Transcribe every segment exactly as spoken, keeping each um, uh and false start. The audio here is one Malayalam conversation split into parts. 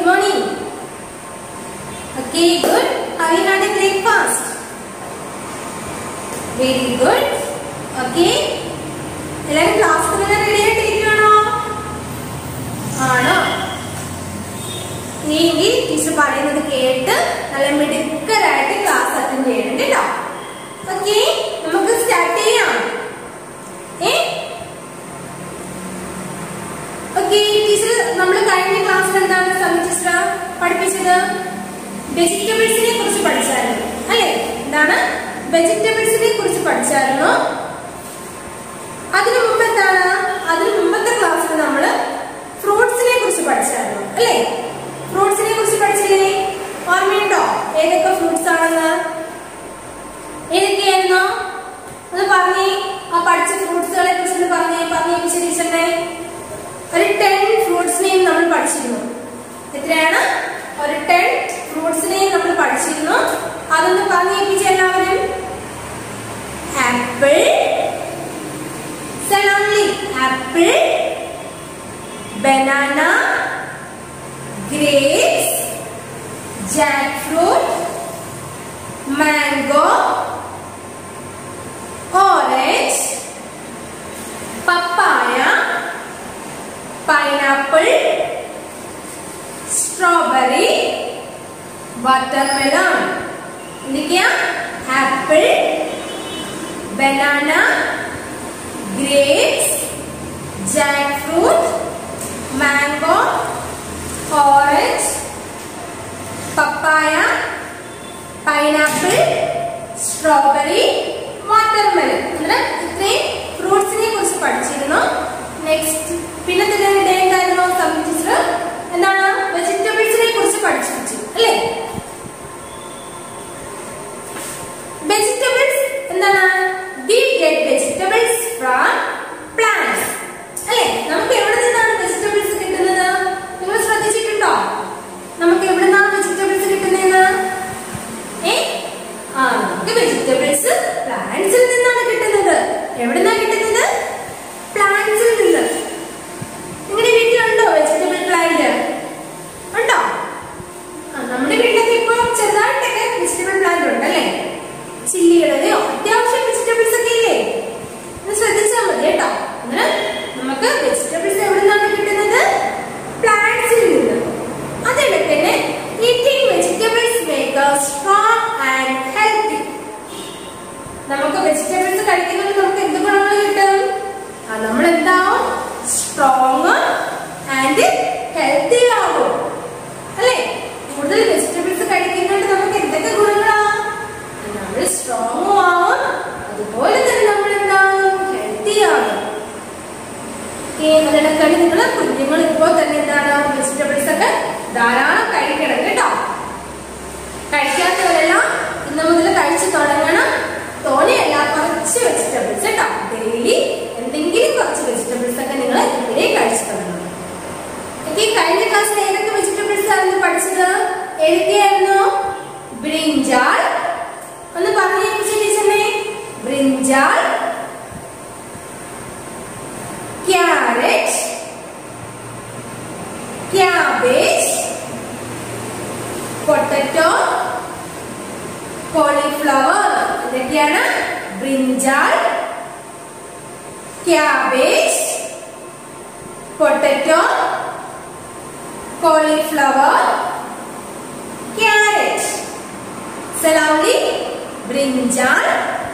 good morning. Okay, good. Have you had a breakfast? Very good. Okay. എല്ലാവരും ക്ലാസ്സിൽ തന്നെ റെഡി ആയിട്ടിരിക്കുകയാണോ? ആണോ? ഇനി ടീച്ചർ പറയുന്നത് കേട്ട് നല്ല മിടുക്കരായിട്ട് ക്ലാസ് അറ്റൻഡ് ചെയ്യണം കേട്ടോ. ഓക്കെ, നമുക്ക് സ്റ്റാർട്ട് ചെയ്യാം. ഏ ഓക്കെ, ടീച്ചർ നമ്മൾ കഴിഞ്ഞ ക്ലാസ്സിൽ എന്താണ് സമ്മി ടീച്ചർ പഠിപ്പിച്ചത്? വെജിറ്റബിൾസിനെ കുറിച്ച് പഠിച്ചായിരുന്നു അല്ലേ? എന്താണ് വെജിറ്റബിൾസിനെ കുറിച്ച് പഠിച്ചായിരുന്നു. അതിനു മുമ്പ് എന്താണ് അതിനു മുമ്പത്തെ ക്ലാസ്സിൽ നമ്മൾ ഫ്രൂട്ട്സിനെ കുറിച്ച് പഠിച്ചായിരുന്നു അല്ലേ? ഫ്രൂട്ട്സിനെ കുറിച്ച് പഠിച്ചില്ലേ? ഓർമ്മയുണ്ടോ ഏതൊക്കെ ഫ്രൂട്ട്സ് ആണെന്ന്? ഏതൊക്കെയായിരുന്നോ ഒന്ന് പറഞ്ഞേ. ആ പഠിച്ച ഫ്രൂട്ട്സുകളെ കുറിച്ച് പറഞ്ഞേ പറഞ്ഞേ ടീച്ചറിനെ. ഒരു ടെൻ ഫ്രൂട്ട്സിനെയും നമ്മൾ പഠിച്ചിരുന്നു. എത്രയാണ്? ഒരു ടെൻ ഫ്രൂട്ട്സിനെയും നമ്മൾ പഠിച്ചിരുന്നു. അതൊന്ന് പറഞ്ഞേപ്പിച്ച എല്ലാവരും. Apple, apple, banana, grapes, jackfruit, mango, orange, papaya, pineapple, strawberry, watermelon. എന്തൊക്കെയാ? Apple, banana, grapes, jackfruit, mango, orange, papaya, pineapple, strawberry, watermelon. അങ്ങനെ ഇത്രയും ഫ്രൂട്ട്സിനെ കുറിച്ച് പഠിച്ചിരുന്നു. നെക്സ്റ്റ് പിന്നെ തന്നെ എന്തായിരുന്നു സമ്മി ടീച്ചർ എന്താണ് വെജിറ്റബിൾസിനെ കുറിച്ച് പഠിച്ചു അല്ലേ? വെജിറ്റബിൾസ് എന്താണ്? We get vegetables from plants. അല്ലേ? നമുക്ക് എവിടെ നിന്നാണ് വെജിറ്റബിൾസ് കിട്ടുന്നത്? നിങ്ങൾ ശ്രദ്ധിച്ചിട്ടുണ്ടോ? നമുക്ക് എവിടെ നിന്നാണ് വെജിറ്റബിൾസ് കിട്ടുന്നതെന്ന്? ഏ ആ നമുക്ക് വെജിറ്റബിൾസ് പ്ലാന്റ്സിൽ നിന്നാണ് കിട്ടുന്നത്. എവിടെ നിന്നാണ് കിട്ടുന്നത്? പ്ലാന്റ്സിൽ നിന്ന്. നിങ്ങളുടെ വീട്ടിലുണ്ടോ വെജിറ്റബിൾ പ്ലാന്റ്? ഉണ്ടോ? ആ നമ്മുടെ വീട്ടിലൊക്കെ ഇപ്പൊ ചെറുതായിട്ടൊക്കെ വെജിറ്റബിൾ പ്ലാന്റ് ഉണ്ട് അല്ലേ? ചില്ലിയുടെയോ അത്യാവശ്യം വെജിറ്റബിൾസ് ഒക്കെ ഇല്ലേ? ഒന്ന് ശ്രദ്ധിച്ചാൽ മതി കേട്ടോ. അങ്ങനെ നമുക്ക് വെജിറ്റബിൾസ് എവിടെ നിന്നാണ് കിട്ടുന്നത്? പ്ലാന്റ്സിൽ നിന്ന്. അതേപോലെ തന്നെ eating vegetables make us strong and healthy. നമുക്ക് വെജിറ്റബിൾസ് കഴിക്കുന്നത് നമുക്ക് എന്ത് ഗുണങ്ങൾ കിട്ടും? ആ നമ്മൾ എന്താവും? സ്ട്രോങ് ആൻഡ് ഹെൽത്തി ആവും അല്ലേ? കൂടുതൽ വെജിറ്റബിൾസ് കഴിക്കുന്നത് നമുക്ക് എന്തൊക്കെ ഗുണങ്ങളാ? നമ്മൾ സ്ട്രോങ്ങും ആവും, അതുപോലെ തന്നെ നമ്മൾ എന്താവും? ഹെൽത്തി ആവും. അതിനൊക്കെ നിങ്ങൾ കുഞ്ഞുങ്ങൾ ഇപ്പോൾ തന്നെ എന്താണ് വെജിറ്റബിൾസ് ഒക്കെ ധാരാളം കഴിക്കണം കേട്ടോ. കഴിക്കാത്തവരെല്ലാം ഇന്ന് മുതൽ കഴിച്ചു തുടങ്ങണം. തോനെയല്ല, കുറച്ച് വെജിറ്റബിൾസ് കേട്ടോ. ഡെയിലി എന്തെങ്കിലും കുറച്ച് വെജിറ്റബിൾസ് ഒക്കെ നിങ്ങൾ ഇവരെ കഴിച്ചു തുടങ്ങണം. ഓക്കെ, കഴിഞ്ഞ ക്ലാസ്സിൽ ഏതൊക്കെ വെജിറ്റബിൾസ് ആയിരുന്നു പഠിച്ചത്? ഏതൊക്കെയായിരുന്നു? ബ്രിഞ്ചാൾ ഒന്ന് പറഞ്ഞു ടീച്ചറിനെ. Brinjal, carrot, cabbage, potato, cauliflower. ഇതൊക്കെയാണ് brinjal, cabbage, potato, cauliflower, carrot. സലാവലി brinjal,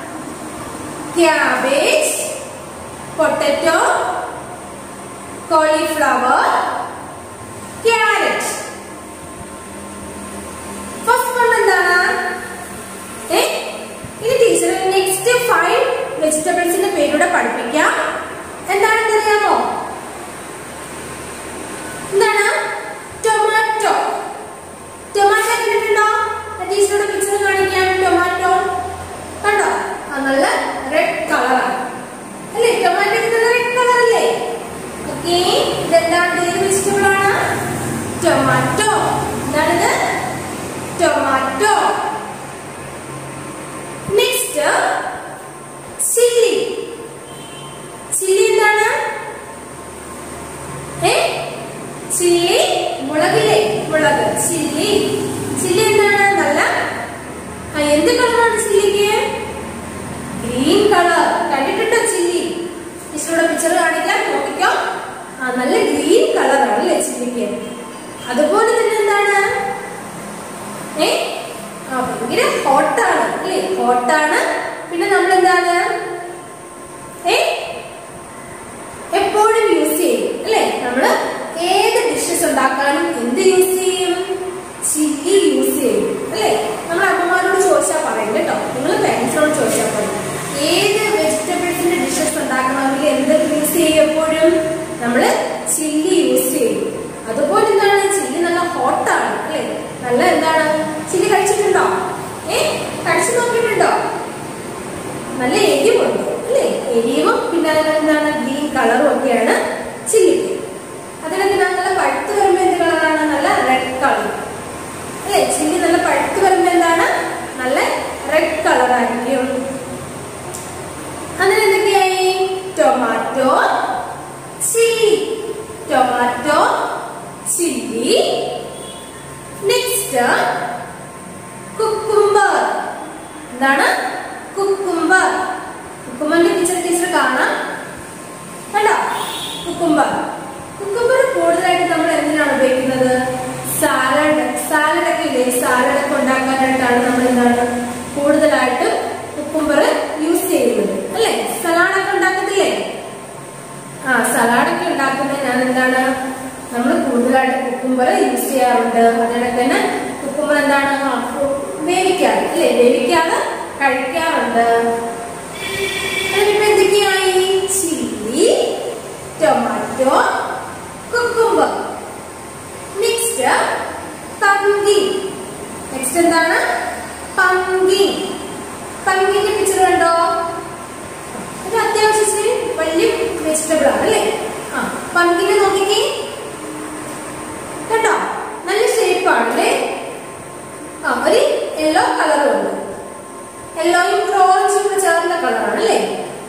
cabbage, potato, cauliflower, carrot. First one എന്താണ്? ഏ ഇനി ടീച്ചർ നെക്സ്റ്റ് ഫൈവ് വെജിറ്റബിൾസിന്റെ പേരൂടെ പഠിപ്പിക്കാം. എന്താണെന്ന് അറിയാമോ? എന്താണ്? ടൊമാറ്റോ. ടൊമാറ്റോ കണ്ടിട്ടുണ്ടോ? ടീച്ചറുടെ പിക്ചർ കാണിക്കാൻ. ടൊമാറ്റോ കണ്ടോ? നല്ല റെഡ് കളറാണ് അല്ലേ? ടൊമാറ്റോ റെഡ് കളർ അല്ലേ? ഓക്കെ, ഇതെന്താണ്? ഏത് വെജിറ്റബിൾ ആണ്? ടൊമാറ്റോ. എന്താണിത്? ടൊമാറ്റോ. Next chilli. ചില്ലി എന്താണ്? ഏ ചില്ലി മുളകില്ലേ? മുളക് മുളക് ചില്ലി. ചില്ലി എന്താണ്? നല്ല എന്ത് കളറാണ് ചില്ലിക്ക്? Green colour. കണ്ടിട്ടുണ്ടോ ചില്ലി? ടീച്ചറുടെ പിക്ചർ കാണിക്കാൻ നോക്കിക്കോ. ആ നല്ല ഗ്രീൻ കളറാണ് അല്ലേ ചില്ലിക്ക്. അതുപോലെ തന്നെ എന്താണ്? ഏ ആ ഭയങ്കര ഹോട്ടാണ് അല്ലേ? ഹോട്ടാണ്. പിന്നെ നമ്മൾ എന്താണ് ഏ എപ്പോഴും യൂസ് ചെയ്യും അല്ലേ? നമ്മള് ഏത് ഡിഷസ് ഉണ്ടാക്കാനും എന്ത് യൂസ് ചെയ്യും? ചില്ലി യൂസ് ചെയ്യും അല്ലേ? നമ്മൾ അമ്മമാരോട് ചോദിച്ചാൽ പറയും കേട്ടോ. നിങ്ങൾ പേരൻസിനോട് ചോദിച്ചാൽ പറയും ഏത് വെജിറ്റബിൾസിന്റെ ഡിഷസ് ഉണ്ടാക്കണമെങ്കിൽ എന്ത് യൂസ് ചെയ്യും? എപ്പോഴും നമ്മള് ചില്ലി യൂസ് ചെയ്യും. അതുപോലെ എന്താണ്? ചില്ലി നല്ല ഹോട്ടാണ് അല്ലേ? നല്ല എന്താണ്? ചില്ലി കഴിച്ചിട്ടുണ്ടോ? ഏ കഴിച്ചു നോക്കിയിട്ടുണ്ടോ? നല്ല എരിവുണ്ട് അല്ലേ? എരിവും പിന്നെ എന്താണ്? ഗ്രീൻ കളറും ഒക്കെയാണ് ചില്ലിക്ക്. അതിനൊക്കെ നല്ല പഴുത്ത് വരുമ്പോ എന്ത് കളറാണ്? നല്ല റെഡ് കളർ അല്ലേ? ചില്ലി നല്ല പഴുത്ത് വരുമ്പോ എന്താണ്? നല്ല റെഡ് കളർ ആയിരിക്കും. അങ്ങനെ എന്തൊക്കെയായി? Tomato, chilli. Tomato, chilli. Next cucumber. എന്താണ്? കുക്കുംബർ. കുക്കുംബറിന്റെ പിക്ചർ ടീച്ചർ കാണാം. കണ്ടോ? കുക്കുംബർ. കുക്കുംബർ കൂടുതലായിട്ട് നമ്മൾ എന്തിനാണ് ഉപയോഗിക്കുന്നത്? സാലഡ്. സാലഡ് ഒക്കെ ഇല്ലേ? സാലഡ് ഒക്കെ ഉണ്ടാക്കാനായിട്ടാണ് നമ്മൾ എന്താണ് കൂടുതലായിട്ട് കുക്കുംബർ യൂസ് ചെയ്യുന്നത് അല്ലേ? സലാഡൊക്കെ ഉണ്ടാക്കത്തില്ലേ? ആ സലാഡൊക്കെ ഉണ്ടാക്കുന്നതിനാണ് എന്താണ് നമ്മൾ കൂടുതലായിട്ട് കുക്കുംബർ യൂസ് ചെയ്യാറുണ്ട്. അതിനൊക്കെ തന്നെ കുക്കുംബർ എന്താണ്? വേവിക്കാറ് അല്ലേ? വേവിക്കാതെ കഴിക്കാറുണ്ട്. അതിനിപ്പോ എന്തൊക്കെയായി? Chilli, tomato, cucumber. Next pumpkin. Next എന്താണ്? പംകിൻ. പംകിന്റെ പിക്ചർ കണ്ടോ? ഇത് അത്യാവശ്യത്തിന് വലിയ വെജിറ്റബിൾ ആണ് അല്ലേ? ആ പംകിനെ നോക്കിക്കേ. കേട്ടോ? നല്ല ഷേപ്പാണ് അല്ലേ? ആ ഒരു യെല്ലോ കളറും ഉണ്ട്. യെല്ലോയും ഓറഞ്ചും കൂടെ ചേർന്ന കളറാണ് അല്ലേ?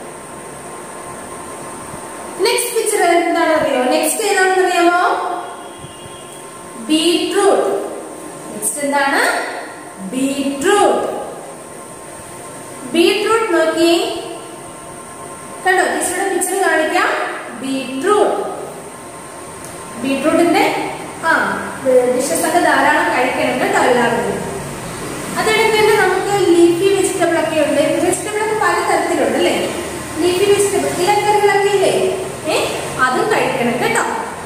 നെക്സ്റ്റ് പിക്ചർ എന്താണ് അറിയോ? നെക്സ്റ്റ് ഏതാണെന്ന് അറിയാമോ? ബീട്രൂട്ട്. നെക്സ്റ്റ് എന്താണ്? ബീട്രൂട്ട്. ബീട്രൂട്ട് നോക്കി. കണ്ടോ? ടീച്ചറുടെ പിക്ചർ കാണിക്കാം. ബീട്രൂട്ട്. ബീട്രൂട്ടിന്റെ ആ ഡിഷസ് ഒക്കെ ധാരാളം കഴിക്കണം കേട്ടോ എല്ലാവരും. അതിനൊക്കെ തന്നെ നമുക്ക് ലീഫി വെജിറ്റബിൾ ഒക്കെ ഉണ്ട്. വെജിറ്റബിൾ ഒക്കെ പല തരത്തിലുണ്ട് അല്ലേ? ലീഫി വെജിറ്റബിൾ ഇലക്കറികളൊക്കെ ഇല്ലേ? ഏ അതും കഴിക്കണം കേട്ടോ.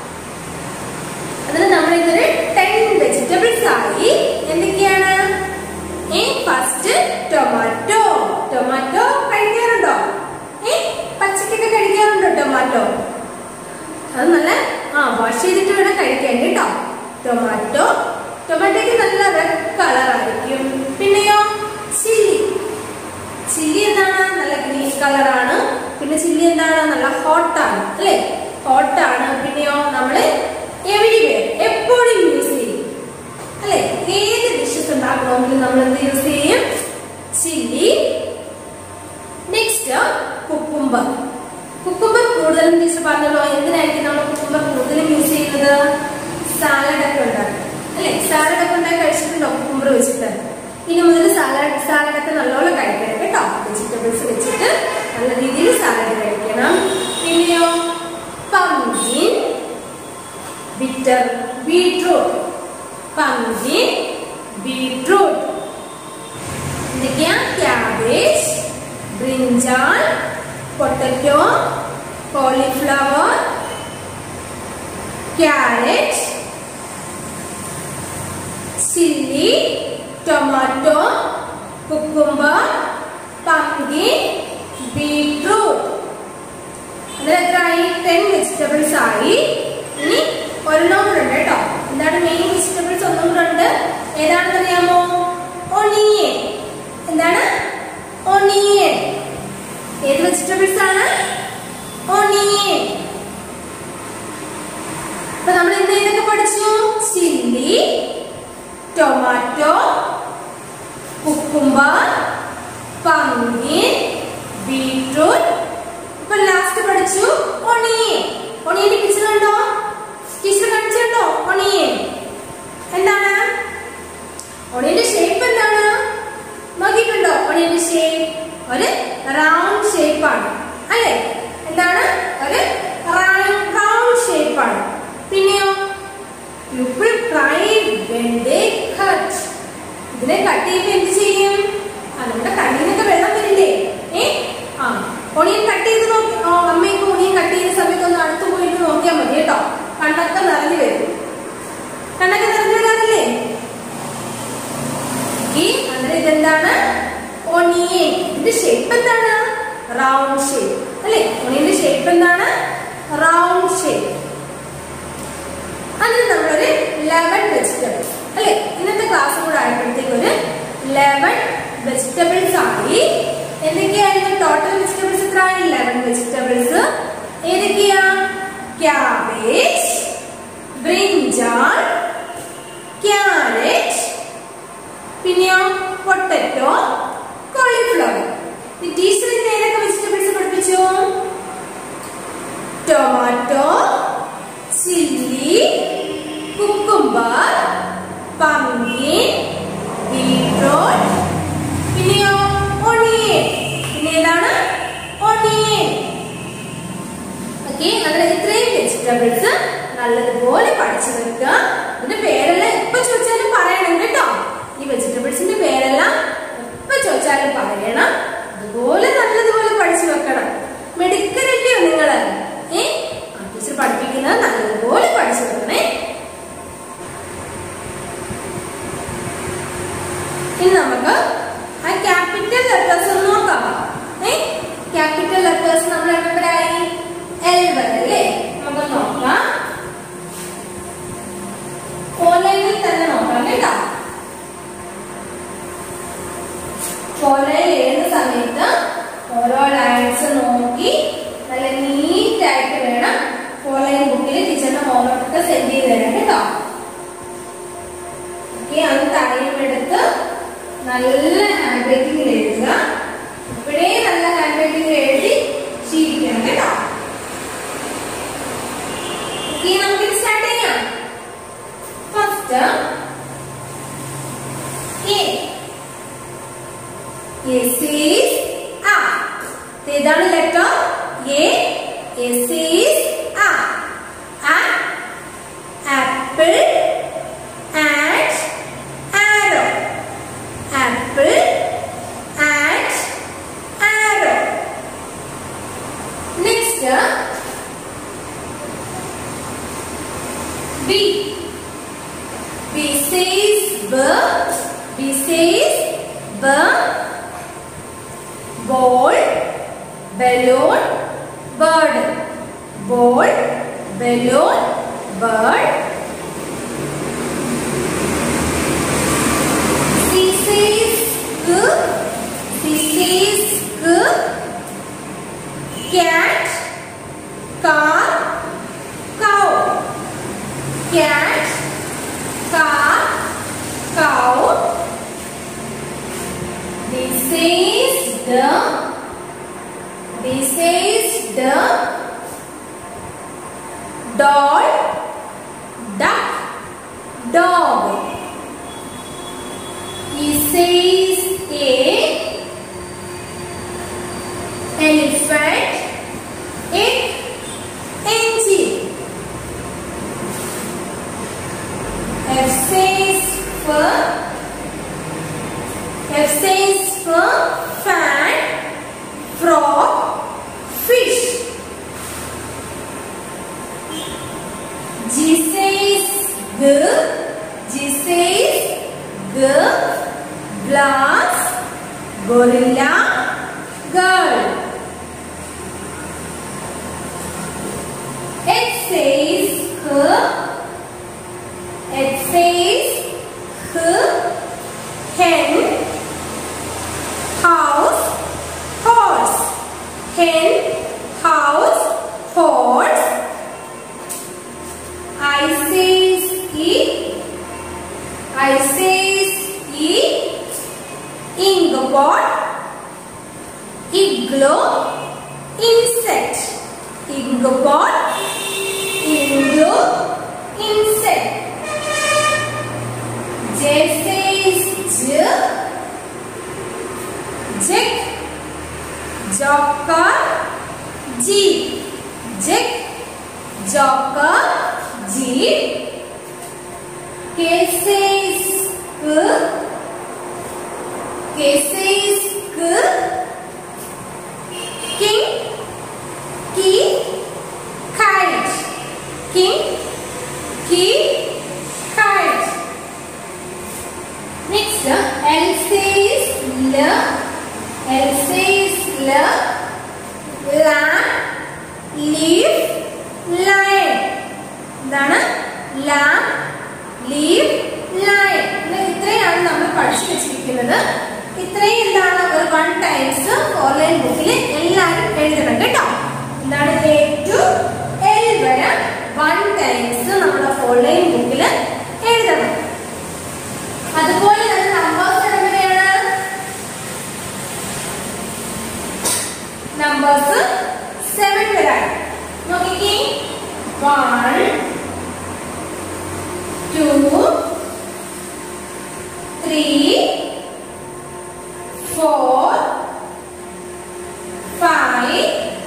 അതിന് നമ്മൾ ഇതൊരു ടെൻ വെജിറ്റബിൾസ് ആയി. എന്തൊക്കെയാണ്? ഏ ഫസ്റ്റ് ടൊമാറ്റോ. ടൊമാറ്റോ കഴിക്കാറുണ്ടോ? ഏ പച്ചക്കൊക്കെ കഴിക്കാറുണ്ടോ ടൊമാറ്റോ? അത് നല്ല ആ വാഷ് ചെയ്തിട്ട് വേണം കഴിക്കാൻ കേട്ടോ. ടൊമാറ്റോ. ടൊമാറ്റോക്ക് നല്ല റെഡ് കളർ ആയിരിക്കും. പിന്നെയോ ചില്ലി. ചില്ലി എന്താണ്? നല്ല ഗ്രീൻ കളറാണ്. പിന്നെ ചില്ലി എന്താണ്? നല്ല ഹോട്ടാണ് അല്ലേ? ഹോട്ടാണ്. പിന്നെയോ നമ്മള് എവരിവെയർ എപ്പോഴും യൂസ് ചെയ്യും അല്ലെ? ഏത് ഡിഷസ് ഉണ്ടാക്കണമെങ്കിലും നമ്മൾ എന്ത് യൂസ് ചെയ്യും? ചില്ലി. Next cucumber. കുക്കുംബർ കൂടുതലും ടീച്ചർ പറഞ്ഞല്ലോ. എന്തിനായിരിക്കും നമ്മൾ കുക്കുംബർ കൂടുതലും യൂസ് ചെയ്യുന്നത്? സാലഡ് ഒക്കെ ഉണ്ടാക്കും അല്ലെ? സാലഡ് ഒക്കെ ഉണ്ടാക്കി കഴിച്ചിട്ടുണ്ടോ കുക്കുംബർ വെച്ചിട്ട്? ഇനി മുതൽ സാലഡ് സാലഡ് ഒക്കെ നല്ലോണം കഴിക്കണം കേട്ടോ. വെജിറ്റബിൾസ് വെച്ചിട്ട് നല്ല രീതിയിൽ സാലഡ് കഴിക്കണം. പിന്നെയോ pumpkin, bitter beetroot. Pumpkin, beetroot. എന്തൊക്കെയാ? Cabbage, brinjal, potato, cauliflower, carrot, chilli, tomato, cucumber, pumpkin, beetroot. അതിൽ എത്രയായി? ടെൻ വെജിറ്റബിൾസ് ആയി. ഇനി ഒരെണ്ണം കൂടെ ഉണ്ട് കേട്ടോ. എന്താണ് മെയിൻ വെജിറ്റബിൾസ്? ഒന്നും കൂടെ ഉണ്ട്. ഏതാണെന്ന് അറിയാമോ? ഒണിയൻ. എന്താണ്? ഒണിയൻ. ഏത് വെജിറ്റബിൾസ് ആണ്? ഒണിയൻ. അപ്പൊ നമ്മൾ എന്ത് ഇതൊക്കെ പഠിച്ചു? Chilli, tomato, cucumber, pumpkin, beetroot. ഇപ്പൊ ലാസ്റ്റ് പഠിച്ചു ഒണിയൻ. ഒണിയന്റെ പിക്ചർ കണ്ടോ? ടീച്ചർ കാണിച്ചിട്ടുണ്ടോ? ഒണിയൻ എന്താ? ഒണിയൻ. ഇതിന്റെ ഷേപ്പ് എന്താണ്? റൗണ്ട് ഷേപ്പ് അല്ലെ? ഒണിയന്റെ ഷേപ്പ് എന്താണ്? Round shape. അതിന് നമ്മളൊരു ലെവൻ വെജിറ്റബിൾസ് അല്ലെ? ഇന്നത്തെ ക്ലാസ് കൂടെ ആയപ്പോഴത്തേക്ക് ഒരു ലെവൻ വെജിറ്റബിൾസ് ആയി. എന്തൊക്കെയായിരുന്നു ടോട്ടൽ വെജിറ്റബിൾസ്? എത്രയാണ്? Eleven vegetables. ഏതൊക്കെയാ? ക്യാബേജ്, ബ്രിഞ്ചാൾ, ക്യാരറ്റ്, പിന്നെയോ പൊട്ടറ്റോ, കോളിഫ്ലവർ. ടീച്ചർ ഇന്ന് ഏതൊക്കെ വെജിറ്റബിൾസ് പഠിപ്പിച്ചു? Tomato, chilli, cucumber, pumpkin, beetroot, പിന്നെയോ ഒണിയൻ. പിന്നെ ഏതാണ്? ഒണിയൻ. ഓക്കെ, അങ്ങനെ ഇത്രയും വെജിറ്റബിൾസ് നല്ലതുപോലെ പഠിച്ചു വെക്കുക. ഇതിന്റെ പേരെല്ലാം എപ്പോ ചോദിച്ചാലും പറയണം കേട്ടോ. ഈ വെജിറ്റബിൾസിന്റെ പേരെല്ലാം എപ്പോ ചോദിച്ചാലും പറയണം. അതുപോലെ നല്ലതുപോലെ പഠിച്ചു വെക്കണം. മെടുക്കനല്ലയോ നിങ്ങള്? ഏ ടീച്ചർ പഠിപ്പിക്കുന്നത് നല്ലതുപോലെ പഠിച്ചു വെക്കണേ. ഇനി നമുക്ക് ആ ക്യാപിറ്റൽ ലെറ്റേഴ്സ് ഒന്ന് നോക്കാം. ഏ ക്യാപിറ്റൽ ലെറ്റേഴ്സ് നമ്മൾ എവിടെയായി? എൽ വരെ അല്ലേ? നമുക്ക് നോക്കാം. ഓൺലൈനിൽ തന്നെ നോക്കാം കേട്ടോ. ഓൺലൈൻ എഴുതുന്ന സമയത്ത് ഓരോ ലൈൻസ് നോക്കി നല്ല നീറ്റ് ആയിട്ട് വേണം ഓൺലൈൻ ബുക്കിൽ ടീച്ചറിന്റെ ഹോംവർക്ക് ഒക്കെ സെൻഡ് ചെയ്ത് തരാം കേട്ടോ. ഓക്കെ, അത് ടൈം എടുത്ത് നല്ല ഹാൻഡ് റൈറ്റിംഗിൽ എഴുതുക. ഇവിടെ നല്ല ഹാൻഡ് റൈറ്റിംഗിൽ എഴുതി ശീലിക്കണം കേട്ടോ. ഓക്കെ, നമുക്കിത് സ്റ്റാർട്ട് ചെയ്യാം. First A. S is A. ഏതാണ് letter? A. S is A. A. Apple and arrow. Apple and arrow. Next B. B says B. B says B. Ball, balloon, bird. Ball, balloon, bird. C says K. C says K. Cat, car, cow. Cat, car, cow. This is the. This is the doll, duck, dog. He says a elephant, egg, engine. F says for. F says for fan, frog, fish. G says G. G says G. Glass, gorilla, girl. H says H. H says H. Hen, house, horse. Hen, house, horse. I says E. I says E. Ingpot, igloo, insect. Ingpot, igloo, insect. J says J. Jack, joker, jeep. Jack, joker, jeep. K says K. K says K. King, key, kite. King, key, kite. Next, L says L. lamb, leaf, lion. എന്താണ്? lamb, leaf, lion. ഇത്രയാണ് നമ്മൾ പഠിച്ചു വെച്ചിരിക്കുന്നത്. ഇത്രയും എന്താണ് ഒരു വൺ ടൈംസ് ഓൺലൈൻ ബുക്കിൽ എല്ലാവരും എഴുതണം കേട്ടോ. എന്താണ് എ ടു എൽ വരെ വൺ ടൈംസ് നമ്മുടെ ഓൺലൈൻ ബുക്കിൽ എഴുതണം. അതുപോലെ തന്നെ നമ്പേഴ്സ് എങ്ങനെയാണ്? നമ്പേഴ്സ് സെവൻ വരാണ്. നോക്കിക്കേ, one two three four, five,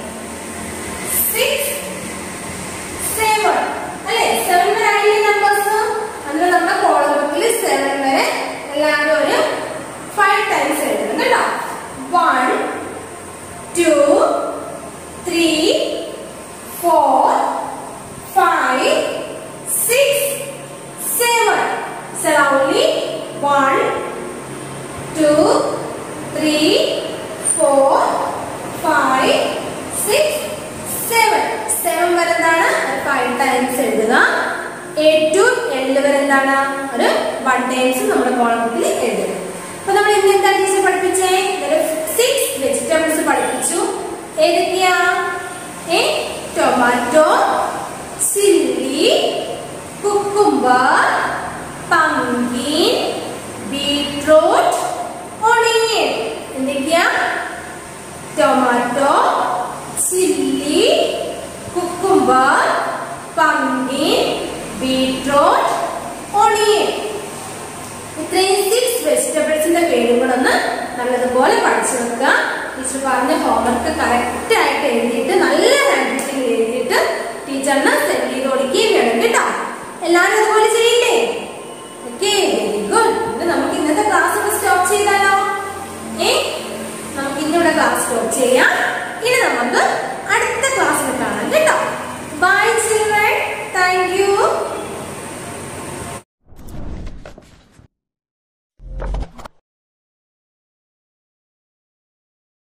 six, seven. അല്ലേ? seven വരെ ആയില്ലേ നമ്പേഴ്സ്? അതിൽ നമ്മുടെ കോളം ബുക്കിൽ seven വരെ എല്ലാവരും ഒരു five ടൈംസ് എഴുതണം കേട്ടോ. one, two, three, four, five, six, seven. So only one, two, three, four, five, six, seven. seven വരെ എന്താണ് five ടൈംസ് എഴുതുക. A to L വരെ എന്താണ് ഒരു one ടൈംസ് നമ്മുടെ കോളം ബുക്കിൽ എഴുതുക. അപ്പൊ നമ്മൾ ഇന്ന് എന്താ ടീച്ചർ പഠിപ്പിച്ചേ? സിക്സ് വെജിറ്റബിൾസ് പഠിപ്പിച്ചു. ഏതൊക്കെയാ? ഏ tomato, chilli, cucumber, pumpkin, beetroot, onion. എന്തൊക്കെയാ? Tomato, chilli, cucumber, pumpkin, beetroot, onion. ഇത്രയും സിക്സ് വെജിറ്റബിൾസിന്റെ പേരുകളൊന്ന് നല്ലതുപോലെ പഠിച്ചു വെക്കുക. ടീച്ചർ പറഞ്ഞ ഹോംവർക്ക് കറക്റ്റ് ആയിട്ട് എഴുതിയിട്ട് നല്ല ഹാൻഡ് റൈറ്റിംഗ് എഴുതിയിട്ട് ടീച്ചറിന് സെൻഡ് ചെയ്ത് കൊടുക്കുകയും വേണം കേട്ടോ. എല്ലാവരും അതുപോലെ ചെയ്യില്ലേ? Okay, very good. നമുക്ക് ഇന്നത്തെ ക്ലാസ് സ്റ്റോപ്പ് ചെയ്താലോ? ഏ നമുക്ക് ഇന്നിവിടെ ക്ലാസ് സ്റ്റോപ്പ് ചെയ്യാം.